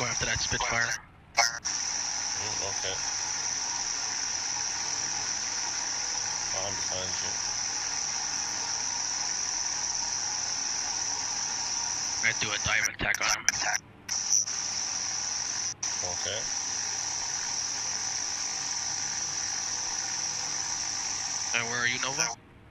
go after that Spitfire. Okay. I'm behind you. I do a dive attack on him. Okay. And where are you, Nova?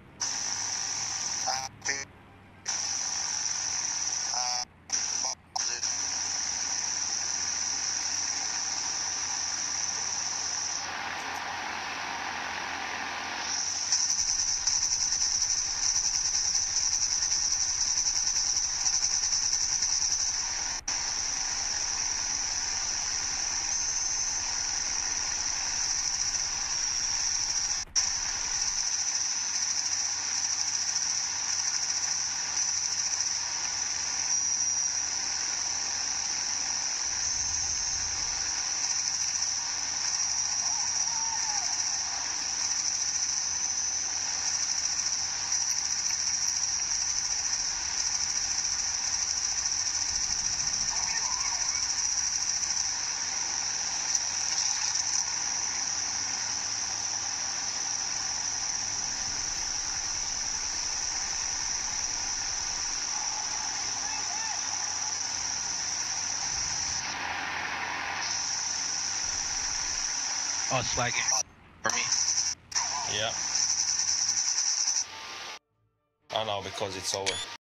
Oh, it's lagging for me. Yeah. I know, because it's over.